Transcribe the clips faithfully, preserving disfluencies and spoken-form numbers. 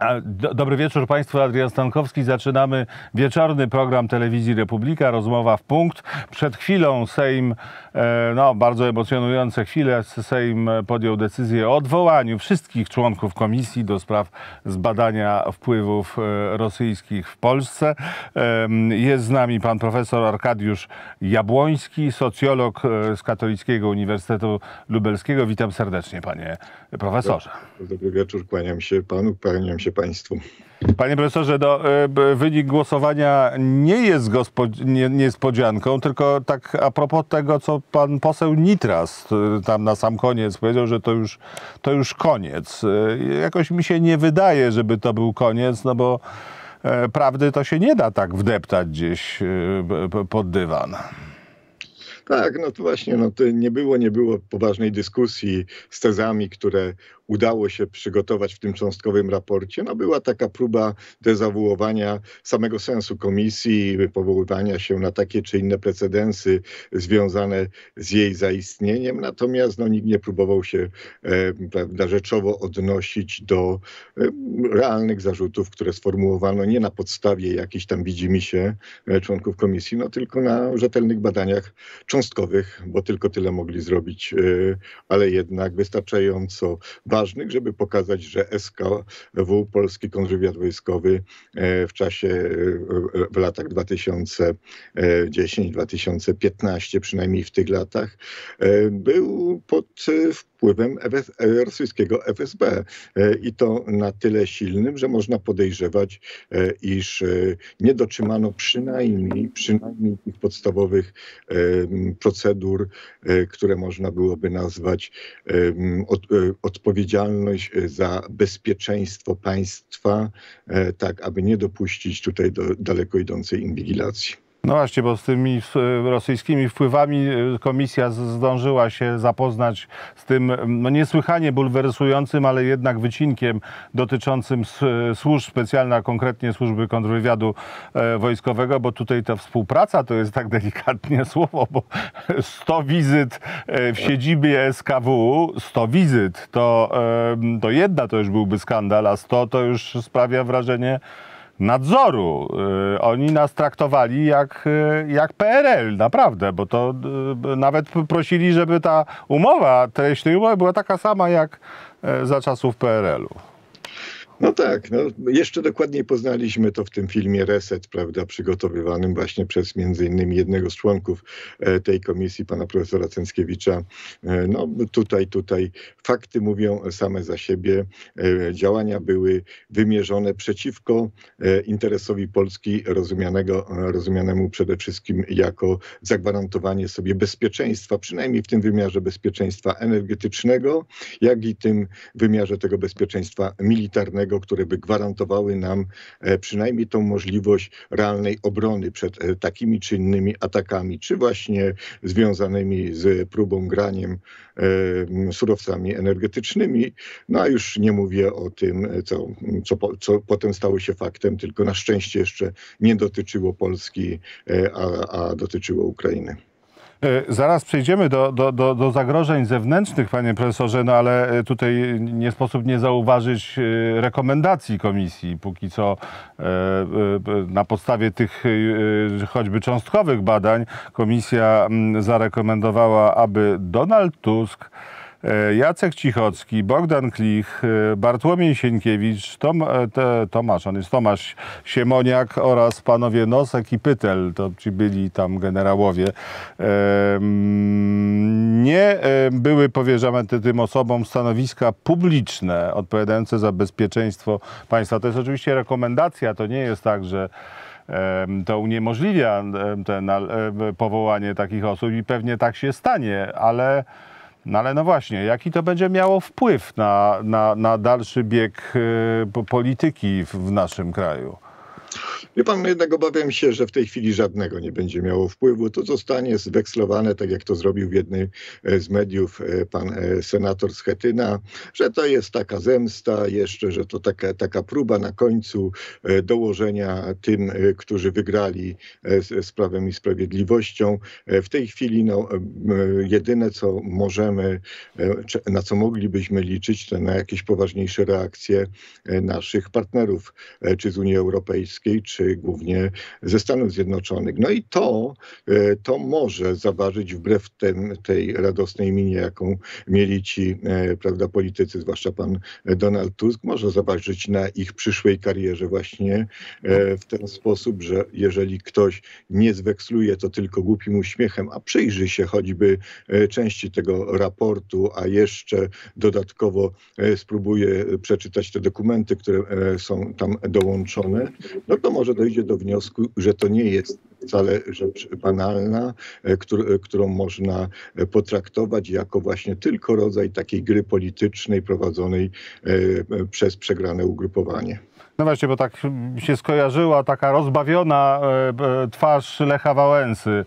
Dobry wieczór Państwu, Adrian Stankowski. Zaczynamy wieczorny program Telewizji Republika, rozmowa w punkt. Przed chwilą Sejm, no bardzo emocjonujące chwile, Sejm podjął decyzję o odwołaniu wszystkich członków Komisji do spraw zbadania wpływów rosyjskich w Polsce. Jest z nami pan profesor Arkadiusz Jabłoński, socjolog z Katolickiego Uniwersytetu Lubelskiego. Witam serdecznie, panie profesorze. Dobry wieczór, kłaniam się panu, kłaniam się państwu. Panie profesorze, no, wynik głosowania nie jest niespodzianką, tylko tak a propos tego, co pan poseł Nitras tam na sam koniec powiedział, że to już, to już koniec. Jakoś mi się nie wydaje, żeby to był koniec, no bo prawdy to się nie da tak wdeptać gdzieś pod dywan. Tak, no to właśnie, no to nie było, nie było poważnej dyskusji z tezami, które udało się przygotować w tym cząstkowym raporcie. No była taka próba dezawuowania samego sensu komisji, powoływania się na takie czy inne precedensy związane z jej zaistnieniem. Natomiast no, nikt nie próbował się e, prawda, rzeczowo odnosić do e, realnych zarzutów, które sformułowano nie na podstawie jakichś tam widzimisię e, członków komisji, no tylko na rzetelnych badaniach cząstkowych, bo tylko tyle mogli zrobić, e, ale jednak wystarczająco ważnych, żeby pokazać, że S K W, Polski Kontrwywiad Wojskowy w czasie, w latach dwa tysiące dziesiątym do dwa tysiące piętnastego, przynajmniej w tych latach, był pod wpływem rosyjskiego F S B i to na tyle silnym, że można podejrzewać, iż nie dotrzymano przynajmniej, przynajmniej tych podstawowych procedur, które można byłoby nazwać od, odpowiedzialność za bezpieczeństwo państwa, tak aby nie dopuścić tutaj do daleko idącej inwigilacji. No właśnie, bo z tymi rosyjskimi wpływami komisja zdążyła się zapoznać z tym no niesłychanie bulwersującym, ale jednak wycinkiem dotyczącym służb specjalnych, a konkretnie służby kontrwywiadu wojskowego, bo tutaj ta współpraca to jest tak delikatnie słowo, bo sto wizyt w siedzibie S K W, sto wizyt to, to jedna to już byłby skandal, a sto to już sprawia wrażenie nadzoru. Oni nas traktowali jak, jak P R L, naprawdę, bo to nawet prosili, żeby ta umowa, treść tej umowy była taka sama jak za czasów P R L u. No tak, no jeszcze dokładniej poznaliśmy to w tym filmie Reset, prawda, przygotowywanym właśnie przez między innymi jednego z członków tej komisji, pana profesora Cęckiewicza. No tutaj, tutaj fakty mówią same za siebie. Działania były wymierzone przeciwko interesowi Polski, rozumianego, rozumianemu przede wszystkim jako zagwarantowanie sobie bezpieczeństwa, przynajmniej w tym wymiarze bezpieczeństwa energetycznego, jak i tym wymiarze tego bezpieczeństwa militarnego, które by gwarantowały nam przynajmniej tą możliwość realnej obrony przed takimi czy innymi atakami, czy właśnie związanymi z próbą graniem surowcami energetycznymi. No a już nie mówię o tym, co, co, co potem stało się faktem, tylko na szczęście jeszcze nie dotyczyło Polski, a, a dotyczyło Ukrainy. Zaraz przejdziemy do, do, do, do zagrożeń zewnętrznych, panie profesorze, no ale tutaj nie sposób nie zauważyć rekomendacji komisji. Póki co na podstawie tych choćby cząstkowych badań komisja zarekomendowała, aby Donald Tusk, Jacek Cichocki, Bogdan Klich, Bartłomiej Sienkiewicz, Tom, te, Tomasz, on jest Tomasz Siemoniak oraz panowie Nosek i Pytel, to ci byli tam generałowie, nie były powierzane tym osobom stanowiska publiczne odpowiadające za bezpieczeństwo państwa. To jest oczywiście rekomendacja, to nie jest tak, że to uniemożliwia ten, powołanie takich osób i pewnie tak się stanie, ale No ale no właśnie, jaki to będzie miało wpływ na, na, na dalszy bieg y, polityki w, w naszym kraju? Wie pan, no jednak obawiam się, że w tej chwili żadnego nie będzie miało wpływu. To zostanie zwekslowane, tak jak to zrobił w jednym z mediów pan senator Schetyna, że to jest taka zemsta jeszcze, że to taka, taka próba na końcu dołożenia tym, którzy wygrali z Prawem i Sprawiedliwością. W tej chwili no, jedyne, co możemy, na co moglibyśmy liczyć, to na jakieś poważniejsze reakcje naszych partnerów, czy z Unii Europejskiej, czy głównie ze Stanów Zjednoczonych. No i to, to może zaważyć wbrew tem, tej radosnej minie, jaką mieli ci, prawda, politycy, zwłaszcza pan Donald Tusk, może zaważyć na ich przyszłej karierze właśnie w ten sposób, że jeżeli ktoś nie zweksluje to tylko głupim uśmiechem, a przyjrzy się choćby części tego raportu, a jeszcze dodatkowo spróbuje przeczytać te dokumenty, które są tam dołączone, no to może dojdzie do wniosku, że to nie jest wcale rzecz banalna, którą można potraktować jako właśnie tylko rodzaj takiej gry politycznej prowadzonej przez przegrane ugrupowanie. No właśnie, bo tak się skojarzyła taka rozbawiona e, twarz Lecha Wałęsy e,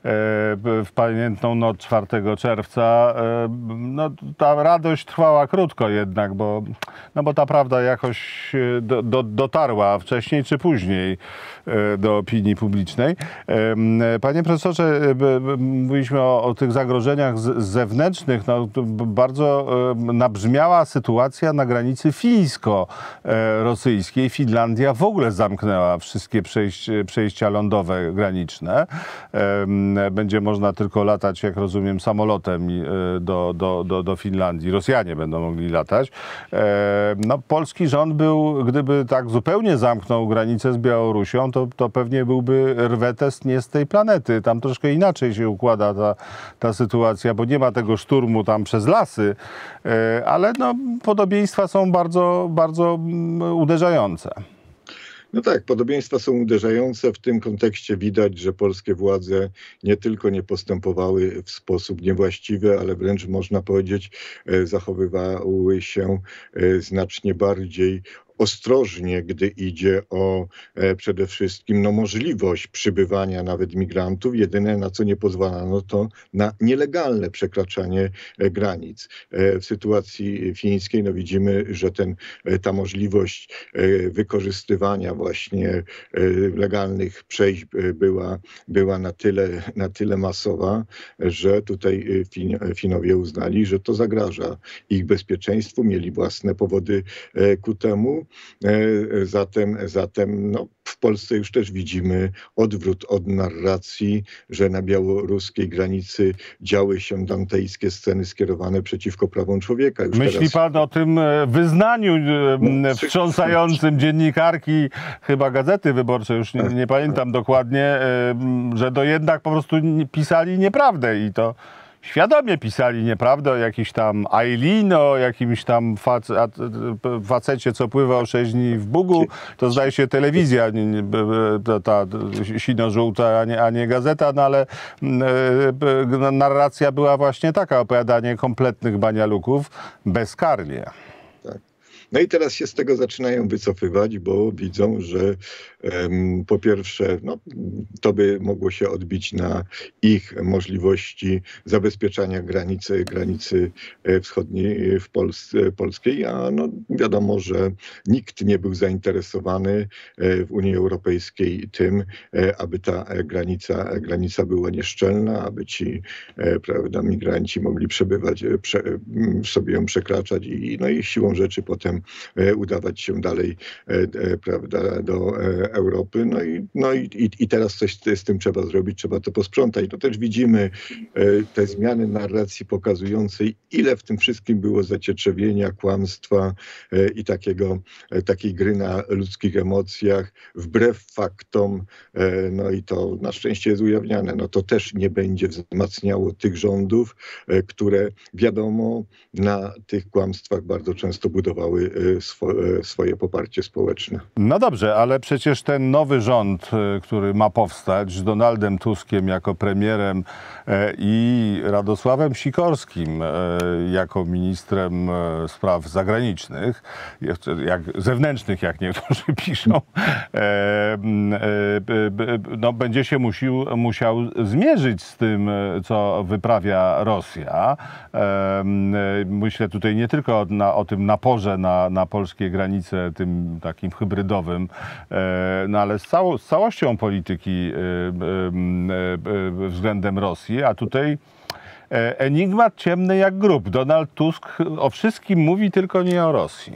w pamiętną noc czwartego czerwca. E, no, ta radość trwała krótko jednak, bo, no, bo ta prawda jakoś do, do, dotarła wcześniej czy później e, do opinii publicznej. E, panie profesorze, e, mówiliśmy o, o tych zagrożeniach z, zewnętrznych. No, bardzo e, nabrzmiała sytuacja na granicy fińsko-rosyjskiej. Finlandia w ogóle zamknęła wszystkie przejść, przejścia lądowe graniczne. Będzie można tylko latać, jak rozumiem, samolotem do, do, do, do Finlandii. Rosjanie będą mogli latać. No, polski rząd był, gdyby tak zupełnie zamknął granicę z Białorusią, to, to pewnie byłby rwetest nie z tej planety. Tam troszkę inaczej się układa ta, ta sytuacja, bo nie ma tego szturmu tam przez lasy, ale no, podobieństwa są bardzo, bardzo uderzające. No tak, podobieństwa są uderzające. W tym kontekście widać, że polskie władze nie tylko nie postępowały w sposób niewłaściwy, ale wręcz można powiedzieć, zachowywały się znacznie bardziej ostrożnie, gdy idzie o e, przede wszystkim no, możliwość przybywania nawet migrantów. Jedyne, na co nie pozwalano, to na nielegalne przekraczanie e, granic. E, w sytuacji fińskiej no, widzimy, że ten, e, ta możliwość e, wykorzystywania właśnie e, legalnych przejść e, była, była na tyle, na tyle masowa, że tutaj fin, Finowie uznali, że to zagraża ich bezpieczeństwu, mieli własne powody e, ku temu. Zatem, zatem no, w Polsce już też widzimy odwrót od narracji, że na białoruskiej granicy działy się dantejskie sceny skierowane przeciwko prawom człowieka. Już Myśli teraz... pan o tym wyznaniu no, wstrząsającym dziennikarki chyba Gazety Wyborczej, już nie, nie pamiętam dokładnie, że to jednak po prostu pisali nieprawdę i to świadomie pisali nieprawdę o jakiś tam Eileen, o jakimś tam face, facecie, co pływa o sześć dni w Bugu. To zdaje się telewizja, ta, ta sino-żółta, a nie, a nie gazeta, no ale narracja była właśnie taka, opowiadanie kompletnych banialuków bezkarnie. Tak. No i teraz się z tego zaczynają wycofywać, bo widzą, że um, po pierwsze no, to by mogło się odbić na ich możliwości zabezpieczania granicy, granicy wschodniej w Polsce, polskiej, a no, wiadomo, że nikt nie był zainteresowany w Unii Europejskiej tym, aby ta granica, granica była nieszczelna, aby ci prawda, migranci mogli przebywać, prze, sobie ją przekraczać i, no i siłą rzeczy potem udawać się dalej prawda, do Europy. No i, no i, i teraz coś z tym trzeba zrobić, trzeba to posprzątać. To też widzimy te zmiany narracji pokazującej, ile w tym wszystkim było zacietrzewienia, kłamstwa i takiego, takiej gry na ludzkich emocjach, wbrew faktom. No i to na szczęście jest ujawniane. No to też nie będzie wzmacniało tych rządów, które wiadomo na tych kłamstwach bardzo często budowały y, swo, y, swoje poparcie społeczne. No dobrze, ale przecież ten nowy rząd, y, który ma powstać z Donaldem Tuskiem jako premierem y, i Radosławem Sikorskim y, jako ministrem y, spraw zagranicznych, jeszcze jak zewnętrznych, jak niektórzy piszą, y, y, y, no, będzie się musił, musiał zmierzyć z tym, co wyprawia Rosja. Y, myślę tutaj nie tylko na, o tym naporze na, na polskie granice, tym takim hybrydowym, no ale z, całą, z całością polityki względem Rosji, a tutaj enigmat ciemny jak grób. Donald Tusk o wszystkim mówi, tylko nie o Rosji.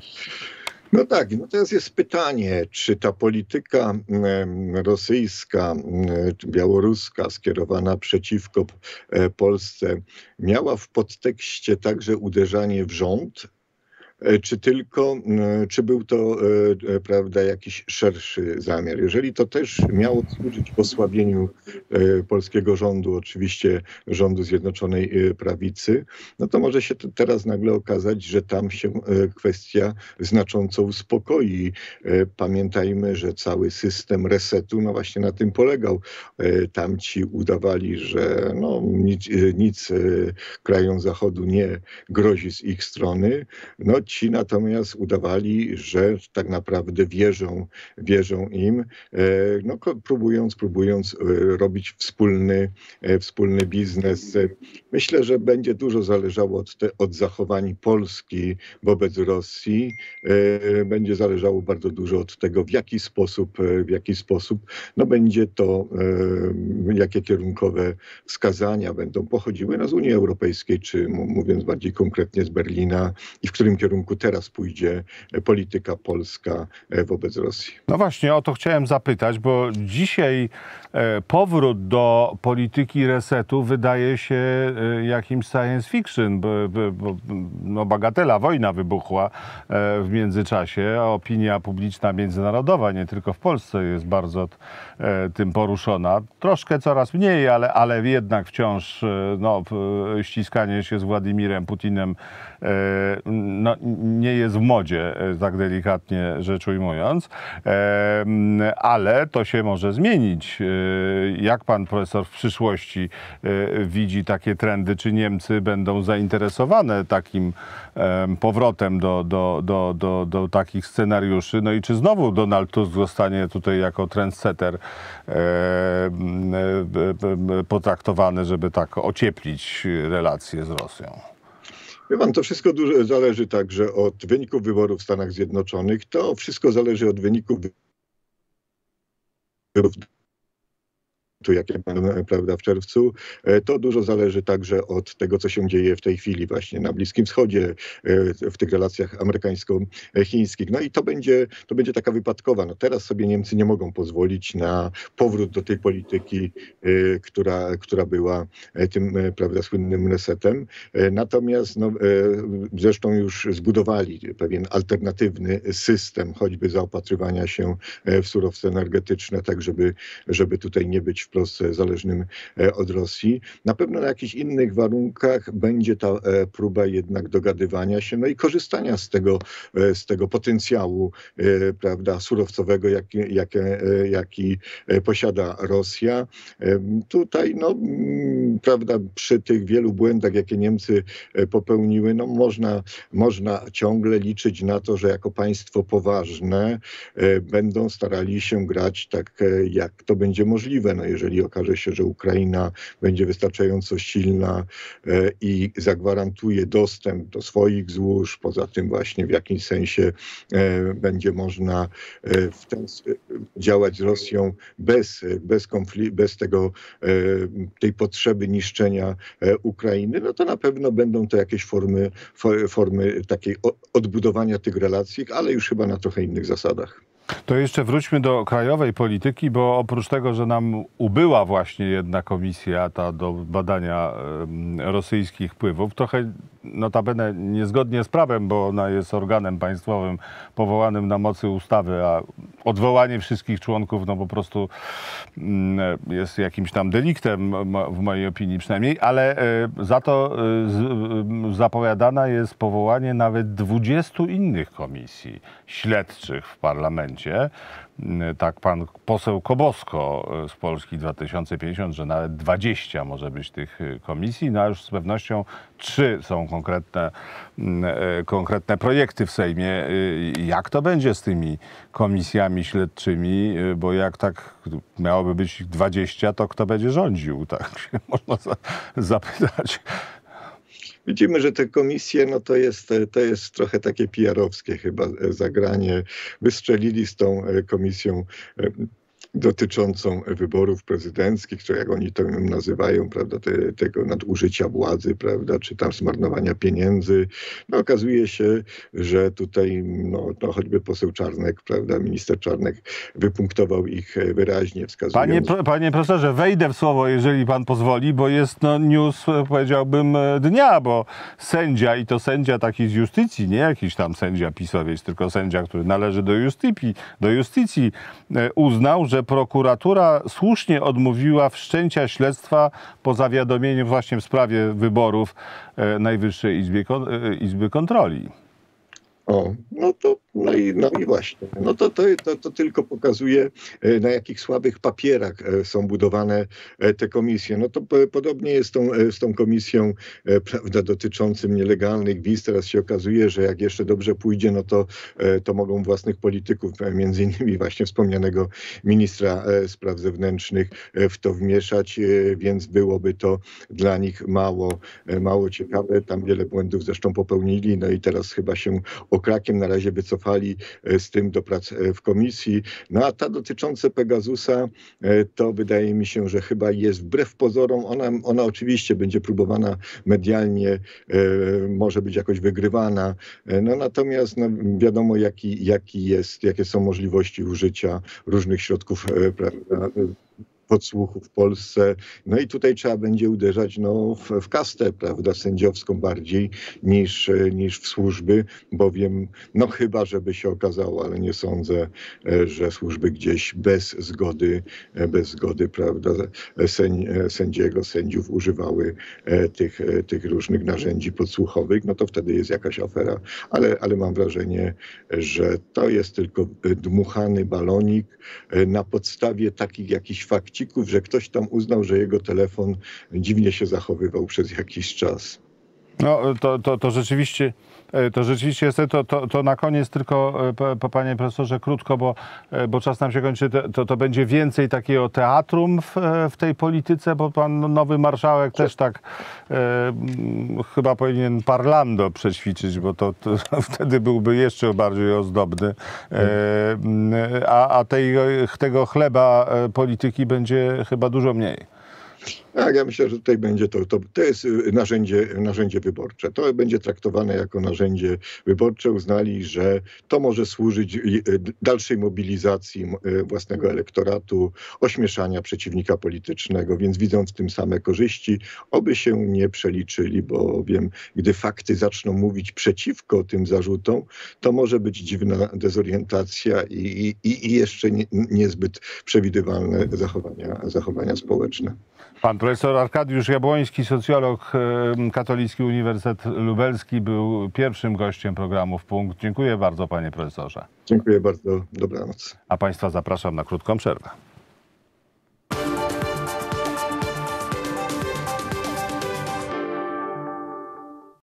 No tak, no teraz jest pytanie, czy ta polityka rosyjska czy białoruska skierowana przeciwko Polsce miała w podtekście także uderzanie w rząd, czy tylko, czy był to, prawda, jakiś szerszy zamiar. Jeżeli to też miało służyć osłabieniu polskiego rządu, oczywiście rządu Zjednoczonej Prawicy, no to może się teraz nagle okazać, że tam się kwestia znacząco uspokoi. Pamiętajmy, że cały system resetu no właśnie na tym polegał. Tamci udawali, że no nic, nic krajom Zachodu nie grozi z ich strony. No ci natomiast udawali, że tak naprawdę wierzą, wierzą im, no, próbując, próbując robić wspólny, wspólny biznes. Myślę, że będzie dużo zależało od, te, od zachowań Polski wobec Rosji. Będzie zależało bardzo dużo od tego, w jaki sposób, w jaki sposób no, będzie to, jakie kierunkowe wskazania będą pochodziły no, z Unii Europejskiej, czy mówiąc bardziej konkretnie z Berlina i w którym kierunku teraz pójdzie polityka polska wobec Rosji. No właśnie, o to chciałem zapytać, bo dzisiaj powrót do polityki resetu wydaje się jakimś science fiction, bo, bo no bagatela, wojna wybuchła w międzyczasie, a opinia publiczna międzynarodowa, nie tylko w Polsce, jest bardzo tym poruszona. Troszkę coraz mniej, ale, ale jednak wciąż no, ściskanie się z Władimirem Putinem no, nie jest w modzie, tak delikatnie rzecz ujmując, ale to się może zmienić. Jak pan profesor w przyszłości widzi takie trendy? Czy Niemcy będą zainteresowane takim powrotem do, do, do, do, do takich scenariuszy? No i czy znowu Donald Tusk zostanie tutaj jako trendsetter potraktowany, żeby tak ocieplić relacje z Rosją? Wie pan, to wszystko dużo zależy także od wyników wyborów w Stanach Zjednoczonych. To wszystko zależy od wyników wyborów, jakie będą, prawda, w czerwcu. To dużo zależy także od tego, co się dzieje w tej chwili właśnie na Bliskim Wschodzie, w tych relacjach amerykańsko-chińskich. No i to będzie, to będzie taka wypadkowa. No teraz sobie Niemcy nie mogą pozwolić na powrót do tej polityki, która, która była tym, prawda, słynnym resetem. Natomiast no, zresztą już zbudowali pewien alternatywny system, choćby zaopatrywania się w surowce energetyczne, tak żeby, żeby tutaj nie być wprost zależnym od Rosji. Na pewno na jakichś innych warunkach będzie ta próba jednak dogadywania się, no i korzystania z tego, z tego potencjału, prawda, surowcowego, jaki, jaki, jaki posiada Rosja. Tutaj, no, prawda, przy tych wielu błędach, jakie Niemcy popełniły, no można, można ciągle liczyć na to, że jako państwo poważne będą starali się grać tak, jak to będzie możliwe. No jeżeli okaże się, że Ukraina będzie wystarczająco silna i zagwarantuje dostęp do swoich złóż, poza tym właśnie w jakimś sensie będzie można w ten, działać z Rosją bez, bez konfliktu, bez tego, tej potrzeby niszczenia Ukrainy, no to na pewno będą to jakieś formy, formy takiej odbudowania tych relacji, ale już chyba na trochę innych zasadach. To jeszcze wróćmy do krajowej polityki, bo oprócz tego, że nam ubyła właśnie jedna komisja ta do badania rosyjskich wpływów, trochę notabene niezgodnie z prawem, bo ona jest organem państwowym powołanym na mocy ustawy, a odwołanie wszystkich członków no po prostu mm, jest jakimś tam deliktem, w mojej opinii przynajmniej, ale y, za to y, z, y, zapowiadana jest powołanie nawet dwudziestu innych komisji śledczych w parlamencie. Tak pan poseł Kobosko z Polski dwa tysiące pięćdziesiąt, że nawet dwadzieścia może być tych komisji, no a już z pewnością trzy są konkretne, konkretne projekty w Sejmie. Jak to będzie z tymi komisjami śledczymi, bo jak tak miałoby być dwadzieścia, to kto będzie rządził, tak się można zapytać. Widzimy, że te komisje, no to jest, to jest trochę takie P R-owskie chyba zagranie. Wystrzelili z tą komisją dotyczącą wyborów prezydenckich, czy jak oni to nazywają, prawda, te, tego nadużycia władzy, prawda, czy tam zmarnowania pieniędzy. No okazuje się, że tutaj no, no choćby poseł Czarnek, prawda, minister Czarnek wypunktował ich wyraźnie, wskazując... Panie, panie profesorze, wejdę w słowo, jeżeli pan pozwoli, bo jest no, news, powiedziałbym, dnia, bo sędzia, i to sędzia taki z justycji, nie jakiś tam sędzia pisowiec, tylko sędzia, który należy do justycji, do justycji, uznał, że prokuratura słusznie odmówiła wszczęcia śledztwa po zawiadomieniu właśnie w sprawie wyborów Najwyższej Izby, Izby Kontroli. O, no to, no i, no i właśnie, no to, to, to, to tylko pokazuje, na jakich słabych papierach są budowane te komisje. No to podobnie jest tą, z tą komisją, prawda, dotyczącym nielegalnych wiz. Teraz się okazuje, że jak jeszcze dobrze pójdzie, no to, to mogą własnych polityków, między innymi właśnie wspomnianego ministra spraw zewnętrznych, w to wmieszać, więc byłoby to dla nich mało, mało ciekawe. Tam wiele błędów zresztą popełnili, no i teraz chyba się okrakiem na razie wycofali z tym do prac w komisji. No a ta dotycząca Pegasusa, to wydaje mi się, że chyba jest wbrew pozorom, ona, ona oczywiście będzie próbowana medialnie, może być jakoś wygrywana, no natomiast no, wiadomo jaki, jaki jest, jakie są możliwości użycia różnych środków, prawda, podsłuchu w Polsce. No i tutaj trzeba będzie uderzać no, w, w kastę, prawda, sędziowską bardziej niż, niż w służby, bowiem no chyba, żeby się okazało, ale nie sądzę, że służby gdzieś bez zgody, bez zgody, prawda, sędzi, sędziego, sędziów używały tych, tych różnych narzędzi podsłuchowych, no to wtedy jest jakaś afera. Ale, ale mam wrażenie, że to jest tylko dmuchany balonik na podstawie takich jakichś fakcików, że ktoś tam uznał, że jego telefon dziwnie się zachowywał przez jakiś czas. No to, to, to rzeczywiście, to rzeczywiście jest, to, to, to na koniec tylko, panie profesorze, krótko, bo, bo czas nam się kończy, to, to będzie więcej takiego teatrum w, w tej polityce, bo pan nowy marszałek też tak e, chyba powinien parlando przećwiczyć, bo to, to wtedy byłby jeszcze bardziej ozdobny, e, a, a tej, tego chleba polityki będzie chyba dużo mniej. Tak, ja myślę, że tutaj będzie to, to, to jest narzędzie, narzędzie wyborcze. To będzie traktowane jako narzędzie wyborcze. Uznali, że to może służyć dalszej mobilizacji własnego elektoratu, ośmieszania przeciwnika politycznego, więc widzą w tym same korzyści. Oby się nie przeliczyli, bowiem gdy fakty zaczną mówić przeciwko tym zarzutom, to może być dziwna dezorientacja i, i, i jeszcze nie, niezbyt przewidywalne zachowania, zachowania społeczne. Pan profesor Arkadiusz Jabłoński, socjolog, Katolicki Uniwersytet Lubelski, był pierwszym gościem programu W Punkt. Dziękuję bardzo, panie profesorze. Dziękuję bardzo. Dobranoc. A państwa zapraszam na krótką przerwę.